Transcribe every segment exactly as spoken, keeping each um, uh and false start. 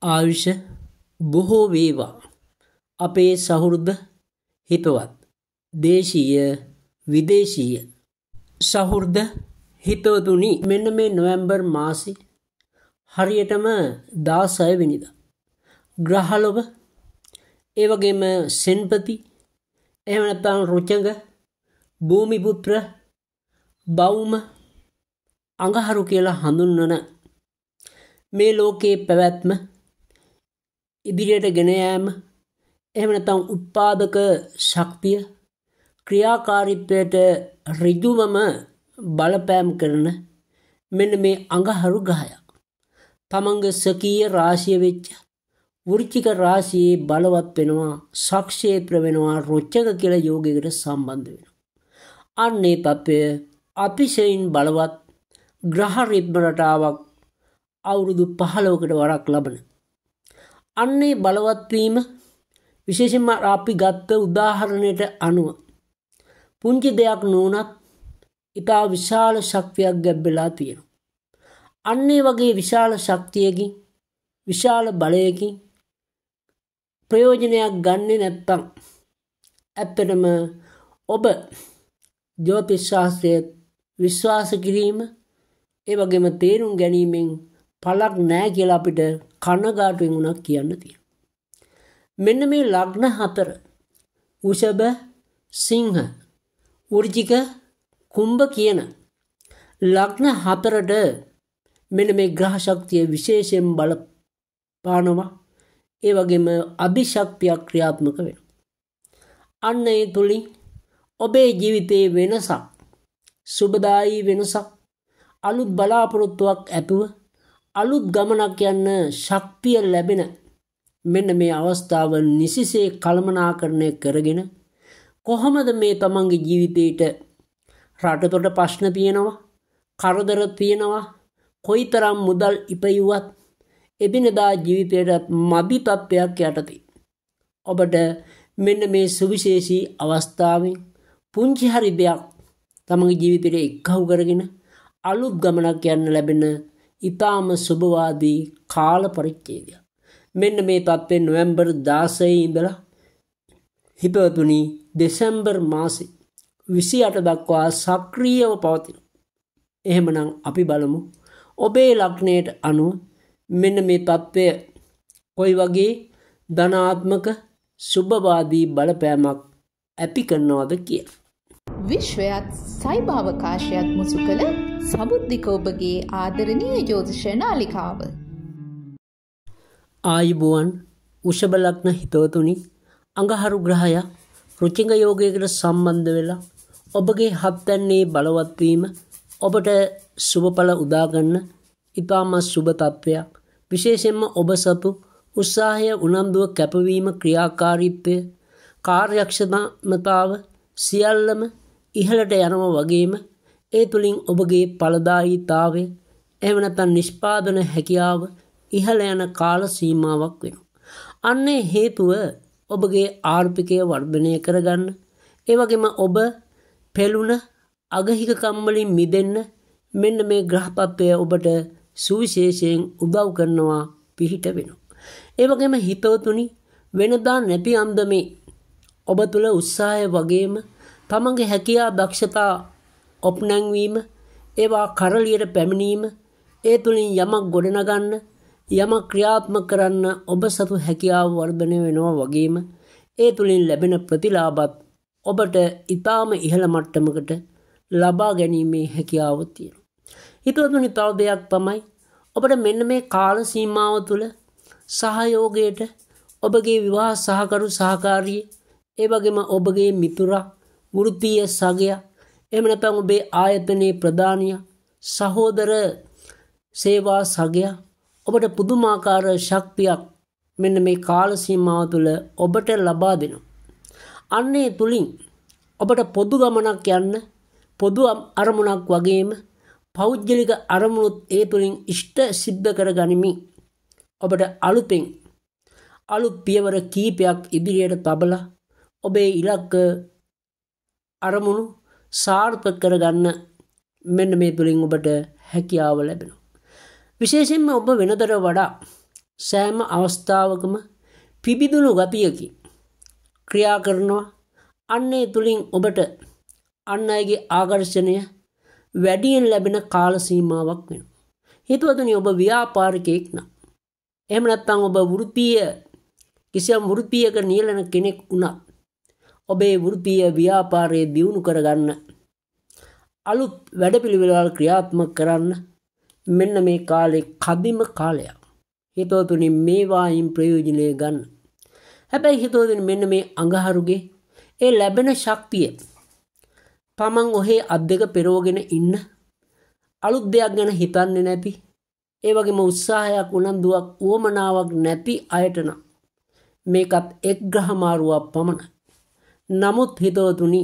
ආයුෂ බොහෝ වේවා අපේ සහෘද හිතවත් දේශීය විදේශීය සහෘද හිතවතුනි මෙන්න මේ නොවැම්බර් මාසේ හරියටම දාසය වෙනිදා ග්‍රහලොව ඒ වගේම සෙන්පති එහෙම නැත්නම් රුචංග භූමිපුත්‍ර බෞම අඟහරු කියලා හඳුන්වන මේ ලෝකයේ පැවැත්ම ඉදිරියට ගෙන යාම එහෙම නැත්නම් උත්පාදක ශක්තිය ක්‍රියාකාරීත්වයට ඍජුවම බලපෑම් කරන මෙන්න මේ අඟහරු ග්‍රහය තමන්ගේ සකීය රාශිය වෙච්ච වෘශ්චික රාශියේ බලවත් වෙනවා සක්ෂේත්‍ර වෙනවා රුචක කියලා යෝගයකට සම්බන්ධ වෙනවා. අන්නේ තත්වය අතිශයින් බලවත් ග්‍රහ රිද්ම රටාවක් අවුරුදු පහළොවකට වරක් ලබන. අන්නේ බලවත් වීම විශේෂයෙන්ම අපි ගත්ත උදාහරණයට අනුව පුංචි දෙයක් නුනත් ඉතා විශාල ශක්තියක් ගැබ්බෙලා තියෙනවා. අන්නේ වගේ විශාල ශක්තියකින් විශාල බලයකින් ප්‍රයෝජනයක් ගන්නේ නැත්තම් ඇත්තටම ඔබ ජ්‍යොතිෂ ශාස්ත්‍රයේ විශ්වාස කිරීම ඒ වගේම තේරුම් ගැනීමෙන් පළක් නැහැ කියලා අපිට කනගාටුවෙන් උනක් කියන්න තියෙනවා. මෙන්න මේ ලග්න හතර වෘෂභ සිංහ වෘශ්චික කුම්භ කියන ලග්න හතරට මෙන්න මේ ග්‍රහ ශක්තිය විශේෂයෙන් බලපානවා. ඒ වගේම අභිශක්තියක් ක්‍රියාත්මක වෙනවා. අන්න ඒ තුලින් ඔබේ ජීවිතයේ වෙනසක් සුබදායී වෙනසක් අලුත් බලාපොරොත්තුවක් ඇතුව අලුත් ගමනක් යන්න ශක්තිය ලැබෙන මෙන්න මේ අවස්ථාව නිසිසේ කළමනාකරණය කරගෙන කොහොමද මේ තමන්ගේ ජීවිතේට රටතොට ප්‍රශ්න තියෙනවා කරදර තියෙනවා කොයිතරම් මුදල් ඉපයුවත් එදිනදා ජීවිතයට මදි තත්ත්වයක් යටතේ ඔබට මෙන්න මේ සුවිශේෂී අවස්ථාවෙන් පුංචි හරි දෙයක් තමන්ගේ ජීවිතයට එක්කහු කරගෙන අලුත් ගමනක් යන්න ලැබෙන ඊටාම සුබවාදී කාල පරිච්ඡේදයක්. මෙන්න මේ තත්ත්වය නොවැම්බර් දාසය ඉඳලා හිතවතුනි දෙසැම්බර් මාසේ විසිඅට දක්වා සක්‍රීයව පවතින. එහෙමනම් අපි බලමු ඔබේ ලග්නයට අනුව මෙන්න මේ තත්ත්වය කොයි වගේ ධනාත්මක සුබවාදී බලපෑමක් ඇති කරනවද කියලා. විශ්වයත් සයිබාවකාශයත් මුසු කළ සබුද්ධික ඔබගේ ආදරණීය ජ්‍යොතිෂ නාලිකාව. ආයුබෝවන් වෘෂභ ලග්න හිතවතුනි අඟහරු ග්‍රහය රුචික යෝගයකට සම්බන්ධ වෙලා ඔබගේ හත්වැන්නේ බලවත් වීම ඔබට සුබඵල උදා ගන්න ඊටම සුබ තත්වයක්. විශේෂයෙන්ම ඔබ සතු උත්සාහය උනන්දුව කැපවීම ක්‍රියාකාරීත්වය කාර්යක්ෂමතාව සියල්ලම ඉහළට යනවා වගේම ඒ තුලින් ඔබගේ ඵලදායීතාවය එහෙම නැත්නම් නිෂ්පාදන හැකියාව ඉහළ යන කාල සීමාවක් වෙනවා. අන්නේ හේතුව ඔබගේ ආර්ථිකය වර්ධනය කරගන්න ඒ වගේම ඔබ පෙළුණ අගහිකකම් වලින් මිදෙන්න මෙන්න මේ ග්‍රහ තත්ත්වය ඔබට සුවිශේෂයෙන් උදව් කරනවා පිහිට වෙනවා. ඒ වගේම හිතවතුනි වෙනදා නැති අන්දමේ ඔබ තුළ උත්සාහය වගේම තමන්ගේ හැකියා දක්ෂතා ඔප්නැංවීම ඒවා කරලියට පැමිණීම ඒ තුලින් යමක් ගොඩනගන්න යමක් ක්‍රියාත්මක කරන්න ඔබ සතු හැකියාව වර්ධනය වෙනවා වගේම ඒ තුලින් ලැබෙන ප්‍රතිලාභත් ඔබට ඊටාම ඉහළ මට්ටමකට ලබා ගැනීමේ හැකියාව තියෙනවා. හිතවතුනි තව දෙයක් තමයි ඔබට මෙන්න මේ කාල සීමාව තුළ සහයෝගයට ඔබගේ විවාහ සහකරු සහකාරිය ඒ වගේම ඔබගේ මිතුරා වෘත්තීය සගයා එහෙම නැත්නම් ඔබේ ආයතනයේ ප්‍රධානියා සහෝදර සේවා සගයා ඔබට පුදුමාකාර ශක්තියක් මෙන්න මේ කාල සීමාව තුළ ඔබට ලබා දෙනවා. අන්නේ තුලින් ඔබට පොදු ගමනක් යන්න පොදු අරමුණක් වගේම පෞද්ගලික අරමුණුත් ඒ තුලින් ඉෂ්ට සිද්ධ කර ගනිමින් ඔබට අලුතෙන් අලුත් පියවර කීපයක් ඉදිරියට තබලා ඔබේ ඉලක්ක අරමුණු සාර්ථක කරගන්න මෙන්න මේ තුලින් ඔබට හැකියාව ලැබෙනවා. විශේෂයෙන්ම ඔබ වෙනතට වඩා සෑම අවස්ථාවකම පිබිදුණු ගතියකින් ක්‍රියා කරනවා. අන්නේ තුලින් ඔබට අන් අයගේ ආකර්ෂණය වැඩියෙන් ලැබෙන කාල සීමාවක් වෙනවා. හිතවතුනි, ඔබ ව්‍යාපාරිකයෙක් නම් එහෙම නැත්නම් ඔබ වෘත්තීය කිසියම් වෘත්තියක නියැලෙන කෙනෙක් වුණත් ඔබේ වෘත්තීය ව්‍යාපාරයේ දියුණු කරගන්න අලුත් වැඩපිළිවෙළවල් ක්‍රියාත්මක කරන්න මෙන්න මේ කාලේ කදිම කාලයක්. හිතවතුනි, මේවායින් ප්‍රයෝජනය ගන්න. හැබැයි හිතවතුනි, මෙන්න මේ අඟහරුගේ ඒ ලැබෙන ශක්තිය තමන් ඔහේ අත් දෙක පෙරෝගෙන ඉන්න අලුත් දෙයක් ගැන හිතන්නේ නැති, ඒ වගේම උත්සාහයක් උනන්දුවක් උවමනාවක් නැති අයට නම් මේකත් එක් ග්‍රහ මාරුවක් පමණයි. නමුත් හිතවතුනි,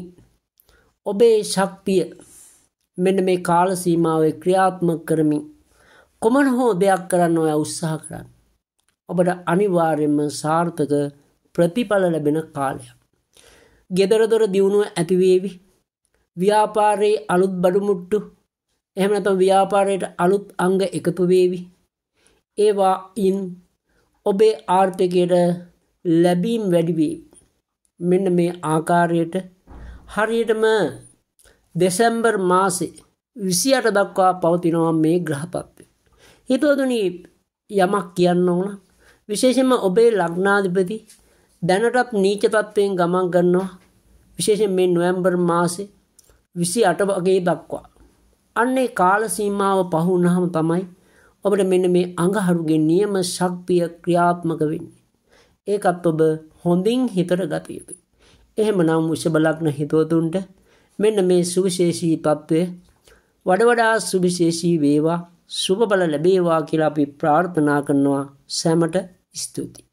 ඔබේ ශක්තිය මෙන්න මේ කාල සීමාවේ ක්‍රියාත්මක කරමින් කොමන හෝ දෙයක් කරන්න ඔය උත්සාහ කරන්න. ඔබට අනිවාර්යයෙන්ම සාර්ථක ප්‍රතිඵල ලැබෙන කාලයක්. ගෙදර දොර දියුණුව ඇති වේවි. ව්‍යාපාරයේ අලුත් බඩුමුට්ටු එහෙම නැත්නම් ව්‍යාපාරයට අලුත් අංග එකතු වේවි. ඒවායින් ඔබේ ආර්ථිකයට ලැබීම් වැඩි වේවි. මෙන්න මේ ආකාරයට හරියටම දෙසැම්බර් මාසේ විසි අට දක්වා පවතිනවා මේ ග්‍රහ තත්ත්වය. හිතවතුනි, යමක් කියන්න ඕන, විශේෂයෙන්ම ඔබේ ලග්නාධිපති දැනටත් නීච තත්ත්වයෙන් ගමන් කරනවා. විශේෂයෙන් මේ නොවැම්බර් මාසේ විසි අට වගේ දක්වා. අන්නේ කාල සීමාව පහු වුණාම තමයි ඔබට මෙන්න මේ අඟහරුගේ නියම ශක්තිය ක්‍රියාත්මක වෙන්නේ. ඒකත් ඔබ හොඳින් හිතට ගත යුතුයි. එහෙමනම් වෘෂභ ලග්න හිතවතුන්ට මෙන්න මේ සුවිශේෂී තත්ත්වය වඩ වඩා සුවිශේෂී වේවා, සුබබල ලැබේවා කියලා අපි ප්‍රාර්ථනා කරනවා. සැමට ස්තුතියි.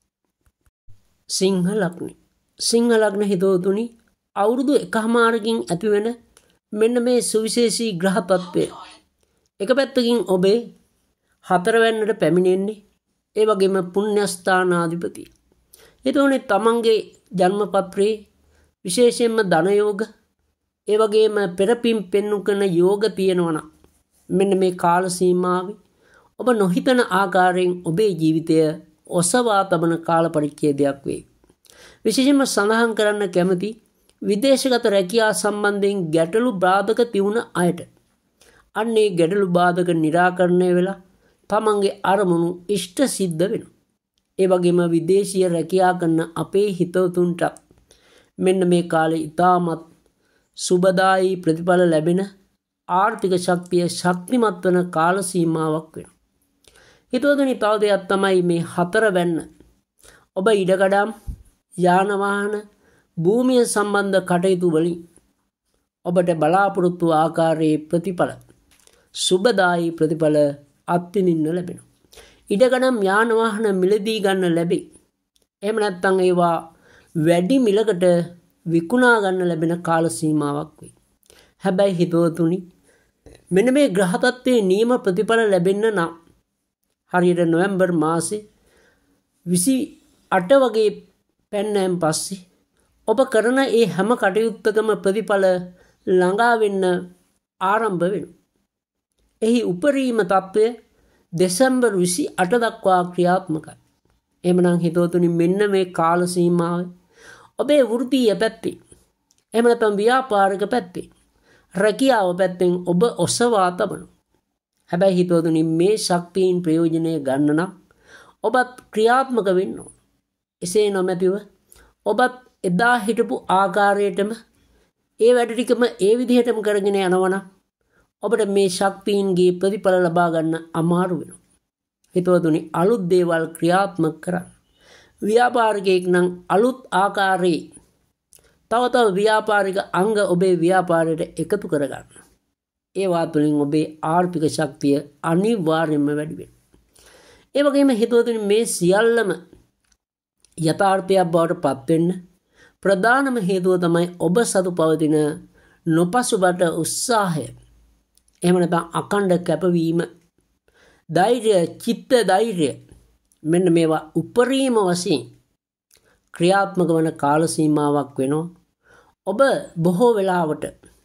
සිංහ ලග්න සිංහ ලග්න හිතවතුනි, අවුරුදු එකහමාරකින් ඇතිවෙන මෙන්න මේ සුවිශේෂී ග්‍රහ තත්ත්වය එක පැත්තකින් ඔබේ හතරවැන්නට පැමිණෙන්නේ. ඒ වගේම පුණ්‍යස්ථානාධිපති. එතකොට තමන්ගේ ජන්මපත්‍රයේ විශේෂයෙන්ම ධන යෝග, ඒ වගේම පෙරපින් පෙන්වු කරන යෝග තියෙනවා නම් මෙන්න මේ කාල සීමාවේ ඔබ නොහිතන ආකාරයෙන් ඔබේ ජීවිතය ඔසවා තබන කාල පරිච්ඡේදයක් වේ. විශේෂයෙන්ම සඳහන් කරන්න කැමති විදේශගත රැකියාව සම්බන්ධයෙන් ගැටලු බාධක තියුණ අයට අන්නේ ගැටලු බාධක निराකරණය වෙලා තමන්ගේ අරමුණු ඉෂ්ට සිද්ධ වෙනවා. ඒ වගේම විදේශීය රැකියාව කරන අපේ හිතවතුන්ට මෙන්න මේ කාලේ ඉතාමත් සුබදායි ප්‍රතිඵල ලැබෙන ආර්ථික ශක්තිය ශක්තිමත් වන කාල සීමාවක් වෙනවා. හිතවතුනි, තව දෙයක් තමයි මේ හතර වැන්න. ඔබ ඉඩකඩම්, යාන වාහන, භූමිය සම්බන්ධ කටයුතු වලින් ඔබට බලාපොරොත්තු ආකාරයේ ප්‍රතිඵල, සුබදායි ප්‍රතිඵල අත්විඳින්න ලැබෙනවා. ඉඩකඩම්, යාන වාහන මිලදී ගන්න ලැබේ. එහෙම නැත්නම් ඒවා වැඩි මිලකට විකුණා ගන්න ලැබෙන කාල සීමාවක් වේ. හැබැයි හිතවතුනි, මෙන්න මේ ග්‍රහ තත්ත්වයේ නියම ප්‍රතිඵල ලැබෙන්න නම් හරියට නොවැම්බර් මාසේ විසි අට වගේ පැන්නෑන් පස්සේ ඔබ කරන ඒ හැම කටයුත්තකම ප්‍රතිඵල ළඟා වෙන්න ආරම්භ වෙනවා. එහි උපරිම තත්ත්වය දෙසැම්බර් විසි අට දක්වා ක්‍රියාත්මකයි. එහෙමනම් හිතවතුනි, මෙන්න මේ කාල සීමාවේ ඔබේ වෘත්තීය පැත්තේ, එහෙම නැත්නම් ව්‍යාපාරික පැත්තේ, රැකියාව පැත්තෙන් ඔබ ඔසවා තබනවා. හැබැයි හිතවතුනි, මේ ශක්තියින් ප්‍රයෝජනය ගන්න නම් ඔබත් ක්‍රියාත්මක වෙන්න ඕන. එසේ නොමැතිව ඔබත් එදා හිටපු ආකාරයටම ඒ වැඩ ටිකම ඒ විදිහටම කරගෙන යනවා නම් ඔබට මේ ශක්තියින්ගේ ප්‍රතිඵල ලබා ගන්න අමාරු වෙනවා. හිතවතුනි, අලුත් දේවල් ක්‍රියාත්මක කරන්න. ව්‍යාපාරිකයෙක් නම් අලුත් ආකාරයේ තව තව ව්‍යාපාරික අංග ඔබේ ව්‍යාපාරයට එකතු කරගන්න. ඒවා තුළින් ඔබේ ආර්ථික ශක්තිය අනිවාර්යයෙන්ම වැඩි වෙනවා. ඒ වගේම හිතවතුනි, මේ සියල්ලම යථාර්ථයක් බවට පත් වෙන්න ප්‍රධානම හේතුව තමයි ඔබ සතු පවතින නොපසුබට උත්සාහය. එහෙම නැත්නම් අකණ්ඩ කැපවීම, ධෛර්ය, චිත්ත ධෛර්ය, මෙන්න මේවා උපරිම වශයෙන් ක්‍රියාත්මක වන කාල සීමාවක් වෙනවා. ඔබ බොහෝ වෙලාවට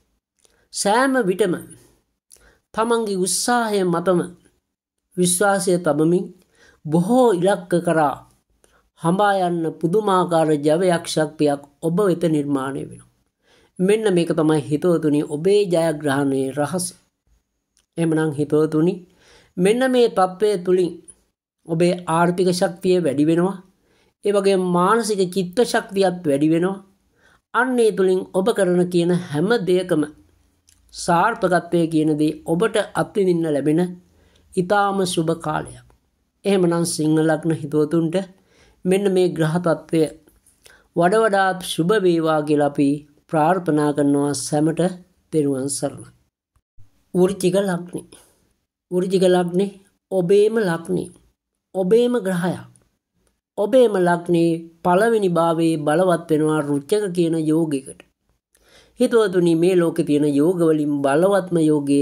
සෑම විටම තමන්ගේ උත්සාහය මතම විශ්වාසය තබමින් බොහෝ ඉලක්ක කරා හඹා යන්න පුදුමාකාර ජවයක් ශක්තියක් ඔබ වෙත නිර්මාණය වෙනවා. මෙන්න මේක තමයි හිතවතුනි ඔබේ ජයග්‍රහණයේ රහස. එමනම් හිතවතුනි මෙන්න මේ තත්ත්වය තුලින් ඔබේ ආර්ථික ශක්තිය වැඩි වෙනවා. ඒ වගේම මානසික චිත්ත ශක්තියත් වැඩි වෙනවා. අන්න ඒ තුලින් ඔබ කරන කියන හැම දෙයකම සාර්ථකත්වයේ කියන දේ ඔබට අත්විඳින්න ලැබෙන ඊටාම සුබ කාලයක්. එහෙමනම් සිංහ ලග්න හිතවතුන්ට මෙන්න මේ ග්‍රහ තත්ත්වය වඩ වඩාත් සුබ වේවා කියලා අපි ප්‍රාර්ථනා කරනවා සැමට. තෙරුවන් සරණයි. වෘශ්චික ලග්නේ. වෘශ්චික ලග්නේ ඔබේම ලග්නේ. ඔබේම ග්‍රහයක්. ඔබේම ලග්නේ පළවෙනි භාවයේ බලවත් වෙනවා රුචක කියන යෝගයකට. හිතවතුනි මේ ලෝකේ තියෙන යෝග වලින් බලවත්ම යෝගය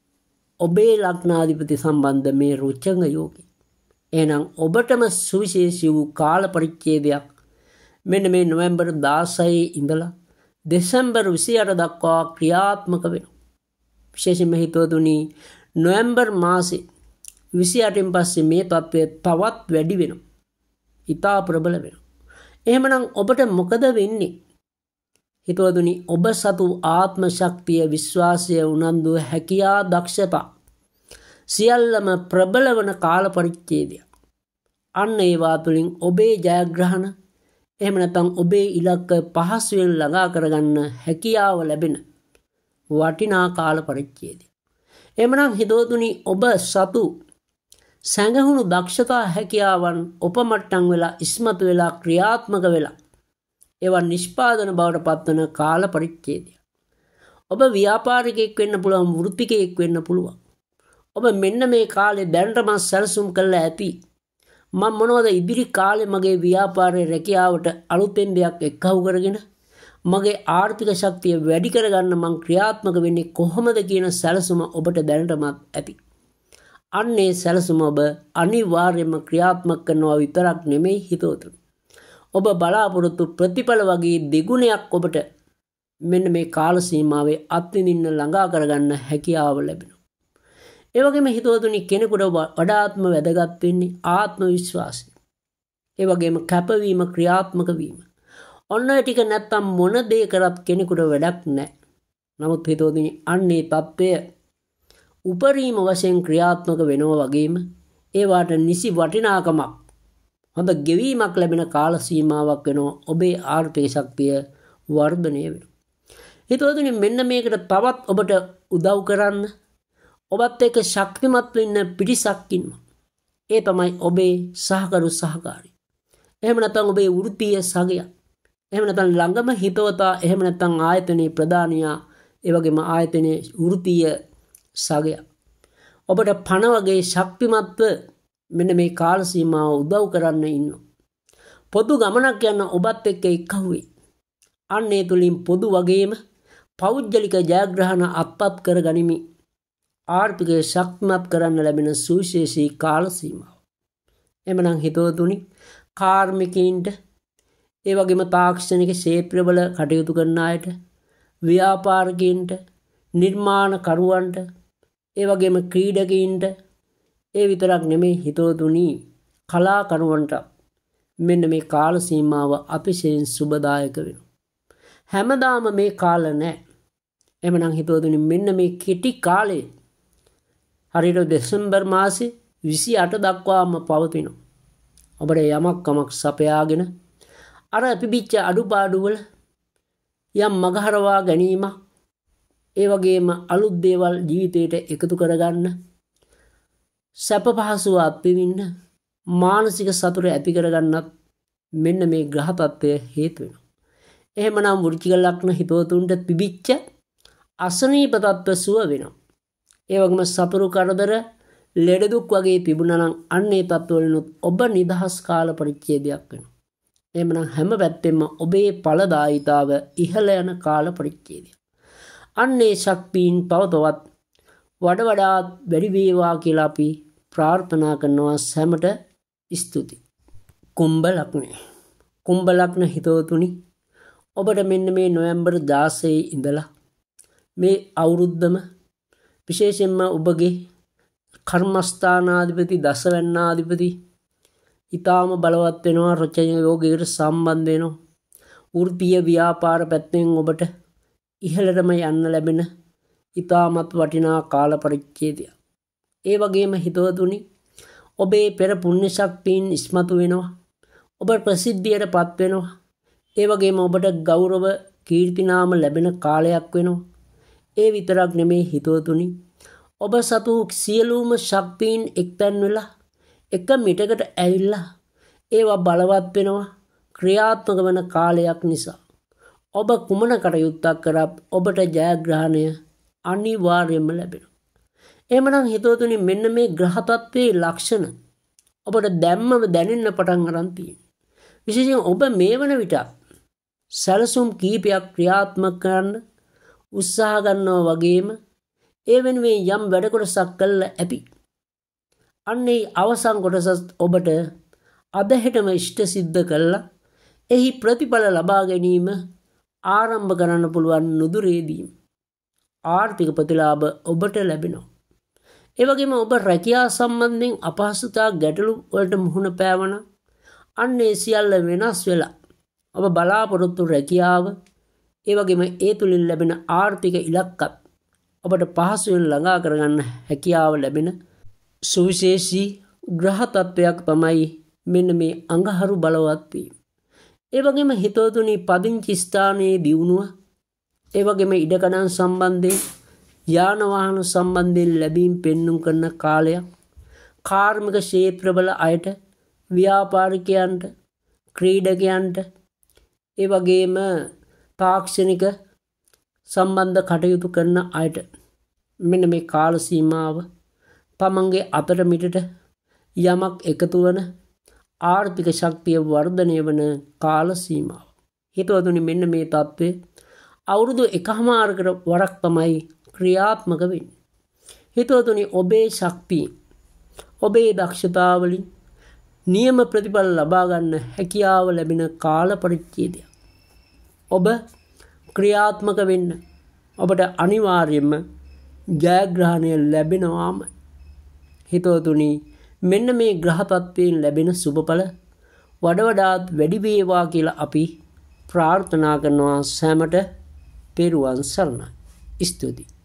ඔබේ ලග්නාධිපති සම්බන්ධ මේ රුචක යෝගය. එහෙනම් ඔබටම සුවිශේෂී වූ කාල පරිච්ඡේදයක් මෙන්න මේ නොවැම්බර් දාසයේ ඉඳලා දෙසැම්බර් විසිඅට දක්වා ක්‍රියාත්මක වෙනවා. විශේෂයෙන්ම හිතවතුනි නොවැම්බර් මාසේ විසිඅටෙන් පස්සේ මේ තත්ත්වය තවත් වැඩි වෙනවා. ඉතා ප්‍රබල වෙනවා. එහෙමනම් ඔබට මොකද වෙන්නේ? හිතවතුනි ඔබ සතු ආත්ම ශක්තිය, විශ්වාසය, උනන්දුව, හැකියා, දක්ෂතා සියල්ලම ප්‍රබල වන කාල පරිච්ඡේදයක්. අන්න ඒවා තුළින් ඔබේ ජයග්‍රහණ එහෙම නැත්නම් ඔබේ ඉලක්ක පහසුවෙන් ළඟා කරගන්න හැකියාව ලැබෙන වටිනා කාල පරිච්ඡේදය. එhmenan හිතවතුනි ඔබ සතු සංගහුණු දක්ෂතා හැකියාවන් උපමට්ටම් වෙලා ඉස්මතු වෙලා ක්‍රියාත්මක වෙලා ඒවා නිෂ්පාදන බවට පත්වන කාල පරිච්ඡේදය. ඔබ ව්‍යාපාරිකයෙක් වෙන්න පුළුවන්, වෘත්තිකයෙක් වෙන්න පුළුවන්. ඔබ මෙන්න මේ කාලේ දැනටම සැලසුම් කළා ඇති. මම මොනවද ඉදිරි කාලේ මගේ ව්‍යාපාරයේ රැකියාවට අලුතෙන් දෙයක් එක්කහුව කරගෙන මගේ ආර්ථික ශක්තිය වැඩි කරගන්න මං ක්‍රියාත්මක වෙන්නේ කොහොමද කියන සැලසුම ඔබට දැනටමත් ඇති. අන්නේ සැලසුම ඔබ අනිවාර්යයෙන්ම ක්‍රියාත්මක කරනවා විතරක් නෙමෙයි හිතවතුනි. ඔබ බලාපොරොත්තු ප්‍රතිඵල වගේ දෙගුණයක් ඔබට මෙන්න මේ කාල සීමාවේ අත්විඳින්න ළඟා කරගන්න හැකියාව ලැබෙනවා. ඒ වගේම හිතවතුනි කෙනෙකුට වඩාත්ම වැදගත් වෙන්නේ ආත්ම විශ්වාසය. ඒ වගේම කැපවීම, ක්‍රියාත්මක වීම. ඔන්න ඒ ටික නැත්තම් මොන දේ කරත් කෙනෙකුට වැඩක් නැහැ. නමුත් හිතවතුනි අන්නේ தත්ත්වය උපරිම වශයෙන් ක්‍රියාත්මක වෙනවා වගේම ඒවාට නිසි වටිනාකමක්, හොඳ ගෙවීමක් ලැබෙන කාල සීමාවක් වෙනවා. ඔබේ ආර්ථික ශක්තිය වර්ධනය වෙනවා. හිතවතුනි මෙන්න මේකට තවත් ඔබට උදව් කරන්න ඔබත් එක්ක ශක්තිමත් වෙන්න පිරිසක් ඉන්නවා. ඒ තමයි ඔබේ සහකරු සහකාරී. එහෙම නැත්නම් ඔබේ වෘත්තීය සගය. එහෙම නැත්නම් ළඟම හිතවතා, එහෙම නැත්නම් ආයතනයේ ප්‍රධානියා, ඒ වගේම ආයතනයේ වෘත්තීය සගය. ඔබට පණ වගේ ශක්තිමත්ව මෙන්න මේ කාල සීමාව උදව් කරන්න ඉන්නවා. පොදු ගමනක් යන ඔබත් එක්ක එක්කහුවේ. අන්නේ තුලින් පොදු වගේම පෞද්ගලික ජයග්‍රහණ අත්පත් කර ගනිමි. ආර්ථිකය ශක්තිමත් කරන්න ලැබෙන සුවිශේෂී කාල සීමාව. එමනම් හිතවතුනි කාර්මිකයින්ට, ඒ වගේම තාක්ෂණික ක්ෂේත්‍රවල කටයුතු කරන අයට, ව්‍යාපාරිකයින්ට, නිර්මාණකරුවන්ට, ඒ වගේම ක්‍රීඩකයින්ට, ඒ විතරක් නෙමෙයි හිතවතුනි කලාකරුවන්ට මෙන්න මේ කාල සීමාව අතිශයින් සුබදායක වෙනවා. හැමදාම මේ කාල නැහැ. එමනම් හිතවතුනි මෙන්න මේ කෙටි කාලේ හරියට දෙසැම්බර් මාසේ විසිඅට දක්වාම පවතිනවා. ඔබට යමක් කමක් සපයාගෙන අර පිබිච්ච අඩුපාඩු වල යම් මගහරවා ගැනීම, ඒ වගේම අලුත් දේවල් ජීවිතයට එකතු කරගන්න, සැප පහසුව අත්විඳින්න, මානසික සතුට ඇති කරගන්නත් මෙන්න මේ ග්‍රහ තත්ත්වය හේතු වෙනවා. එහෙමනම් වෘශ්චික ලග්න හිතවතුන්ට පිබිච්ච අසනීප තත්ත්ව සුව වෙනවා. ඒ වගේම සතුරු කරදර, ලෙඩ දුක් වගේ තිබුණා නම් අන්නේ තත්ත්වවලිනුත් ඔබ නිදහස් කාල පරිච්ඡේදයක් වෙනවා. එහෙමනම් හැම පැත්තෙම ඔබේ ඵලදායීතාව ඉහළ යන කාල පරිච්ඡේදය. අන්නේ ශක්තියින් තවතවත් වඩ වඩාත් වැඩි වේවා කියලා අපි ප්‍රාර්ථනා කරනවා. සැමට ස්තුතියි. කුම්භ ලග්නය. කුම්භ ලග්න හිතවතුනි ඔබට මෙන්න මේ නොවැම්බර් දාසයේ ඉඳලා මේ අවුරුද්දම විශේෂයෙන්ම ඔබගේ කර්මස්ථානාධිපති, දසවැන්නාධිපති, ඊටාම බලවත් වෙනවා. රචන යෝගයකට සම්බන්ධ වෙනවා. වෘත්තීය ව්‍යාපාර පැත්තෙන් ඔබට ඉහළටම යන්න ලැබෙන ඊටාමත් වටිනා කාල පරිච්ඡේදයක්. ඒ වගේම හිතවතුනි ඔබේ පෙර පුණ්‍ය ශක්තියින් ඉස්මතු වෙනවා. ඔබ ප්‍රසිද්ධියටපත් වෙනවා. ඒ වගේම ඔබට ගෞරව කීර්ති නාම ලැබෙන කාලයක් වෙනවා. ඒ විතරක් නෙමේ හිතවතුනි ඔබ සතු සියලුම ශක්තියින් එක්තැන් වෙලා එක මිටකට ඇවිල්ලා ඒවා බලවත් වෙනවා. ක්‍රියාත්මක වන කාලයක් නිසා ඔබ කුමන කටයුත්තක් කරත් ඔබට ජයග්‍රහණය අනිවාර්යයෙන්ම ලැබෙනවා. එහෙමනම් හිතවතුනි මෙන්න මේ ග්‍රහ තත්ත්වයේ ලක්ෂණ ඔබට දැම්මම දැනෙන්න පටන් ගන්න තියෙනවා. විශේෂයෙන් ඔබ මේ වන විට සැලසුම් කීපයක් ක්‍රියාත්මක කරන්න උත්සාහ ගන්නවා වගේම ඒ වෙනුවෙන් යම් වැඩ කොටසක් කළා ඇති. අන්නේ අවසන් කොටස ඔබට අද හෙටම ඉෂ්ට සිද්ධ කළා එහි ප්‍රතිඵල ලබා ගැනීම ආරම්භ කරන්න පුළුවන් නුදුරේදී ආර්ථික ප්‍රතිලාභ ඔබට ලැබෙනවා. ඒ වගේම ඔබ රැකියාව සම්බන්ධයෙන් අපහසුතා ගැටලු වලට මුහුණ පෑවන අන්නේ සියල්ල වෙනස් වෙලා ඔබ බලාපොරොත්තු රැකියාව ඒ වගේම ඒ තුලින් ලැබෙන ආර්ථික ඉලක්කත් ඔබට පහසුවෙන් ළඟා කරගන්න හැකියාව ලැබෙන සුවිශේෂී ග්‍රහ තත්වයක් තමයි මෙන්න මේ අඟහරු බලවත් වීම. ඒ වගේම හිතවතුනි පදිංචි ස්ථානයේ දියුණුව ඒ වගේම ඉඩකඩම් සම්බන්ධයෙන් යාන වාහන සම්බන්ධයෙන් ලැබීම් පෙන්눔 කරන කාලයක්. කාර්මික ක්ෂේත්‍රවල අයට ව්‍යාපාරිකයන්ට ක්‍රීඩකයන්ට ඒ වගේම තාක්ෂණික සම්බන්ධ කටයුතු කරන අයට මෙන්න මේ කාල සීමාව තමන්ගේ අතට මිටට යමක් එකතු වන ආර්ථික ශක්තිය වර්ධනය වන කාල සීමාව. හිතවතුනි මෙන්න මේ තත්ත්වය අවුරුදු එකහමාරකට වරක් තමයි ක්‍රියාත්මක වෙන්නේ. හිතවතුනි ඔබේ ශක්තිය ඔබේ දක්ෂතාවලින් නියම ප්‍රතිඵල ලබා ගන්න හැකියාව ලැබෙන කාල පරිච්ඡේදයක්. ඔබ ක්‍රියාත්මක වෙන්න ඔබට අනිවාර්යයෙන්ම ජයග්‍රහණය ලැබෙනවාම. හිතවතුනි මෙන්න මේ ග්‍රහ තත්ත්වයෙන් ලැබෙන සුබඵල වඩ වඩාත් වැඩි වේවා කියලා අපි ප්‍රාර්ථනා කරනවා. සෑමට පෙරුවන් සරණයි. ස්තුතියි.